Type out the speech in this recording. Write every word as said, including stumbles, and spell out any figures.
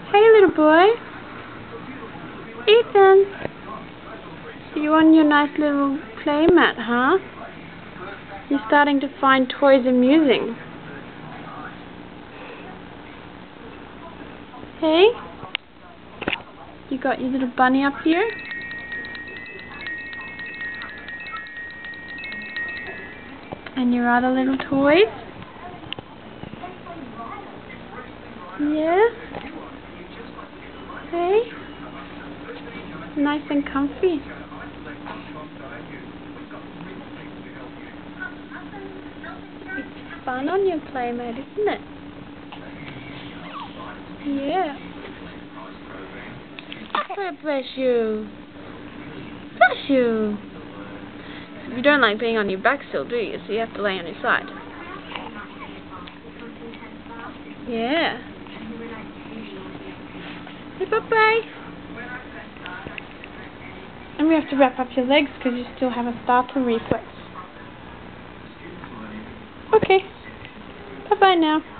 Hey, little boy. Ethan. You on your nice little play mat, huh? You're starting to find toys amusing. Hey? You got your little bunny up here? And your other little toys? Yeah? Hey? Nice and comfy. It's fun on your playmate, isn't it? Yeah. Oh, bless you. Bless you. You don't like being on your back still, do you? So you have to lay on your side. Yeah. Hey, bye-bye. And we have to wrap up your legs because you still have a startle reflex. Okay. Bye-bye now.